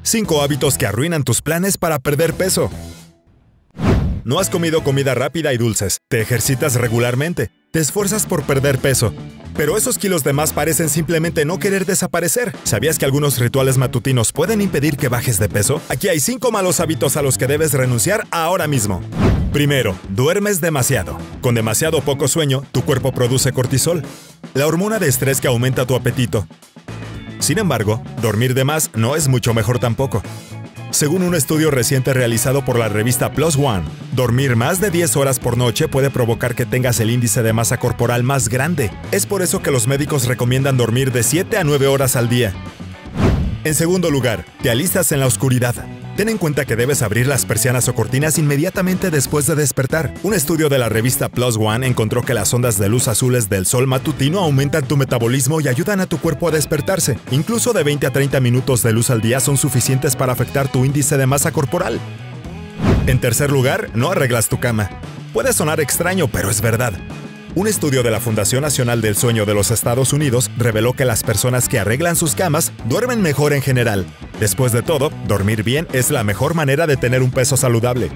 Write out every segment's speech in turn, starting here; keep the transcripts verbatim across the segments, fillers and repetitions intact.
cinco hábitos que arruinan tus planes para perder peso. No has comido comida rápida y dulces, te ejercitas regularmente, te esfuerzas por perder peso, pero esos kilos de más parecen simplemente no querer desaparecer. ¿Sabías que algunos rituales matutinos pueden impedir que bajes de peso? Aquí hay cinco malos hábitos a los que debes renunciar ahora mismo. Primero, duermes demasiado. Con demasiado poco sueño, tu cuerpo produce cortisol, la hormona de estrés que aumenta tu apetito. Sin embargo, dormir de más no es mucho mejor tampoco. Según un estudio reciente realizado por la revista Plus One, dormir más de diez horas por noche puede provocar que tengas el índice de masa corporal más grande. Es por eso que los médicos recomiendan dormir de siete a nueve horas al día. En segundo lugar, te alistas en la oscuridad. Ten en cuenta que debes abrir las persianas o cortinas inmediatamente después de despertar. Un estudio de la revista Plus One encontró que las ondas de luz azules del sol matutino aumentan tu metabolismo y ayudan a tu cuerpo a despertarse. Incluso de veinte a treinta minutos de luz al día son suficientes para afectar tu índice de masa corporal. En tercer lugar, no arreglas tu cama. Puede sonar extraño, pero es verdad. Un estudio de la Fundación Nacional del Sueño de los Estados Unidos reveló que las personas que arreglan sus camas duermen mejor en general. Después de todo, dormir bien es la mejor manera de tener un peso saludable.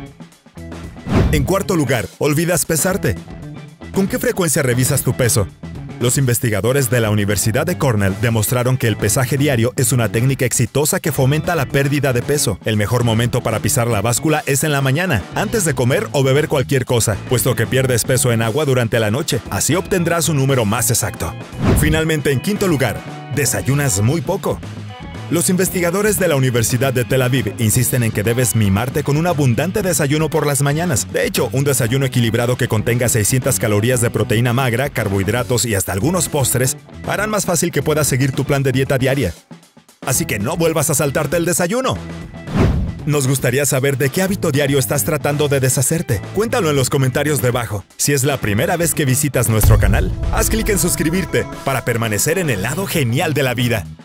En cuarto lugar, olvidas pesarte. ¿Con qué frecuencia revisas tu peso? Los investigadores de la Universidad de Cornell demostraron que el pesaje diario es una técnica exitosa que fomenta la pérdida de peso. El mejor momento para pisar la báscula es en la mañana, antes de comer o beber cualquier cosa, puesto que pierdes peso en agua durante la noche. Así obtendrás un número más exacto. Finalmente, en quinto lugar, desayunas muy poco. Los investigadores de la Universidad de Tel Aviv insisten en que debes mimarte con un abundante desayuno por las mañanas. De hecho, un desayuno equilibrado que contenga seiscientas calorías de proteína magra, carbohidratos y hasta algunos postres harán más fácil que puedas seguir tu plan de dieta diaria. Así que no vuelvas a saltarte el desayuno. Nos gustaría saber de qué hábito diario estás tratando de deshacerte. Cuéntalo en los comentarios debajo. Si es la primera vez que visitas nuestro canal, haz clic en suscribirte para permanecer en el lado genial de la vida.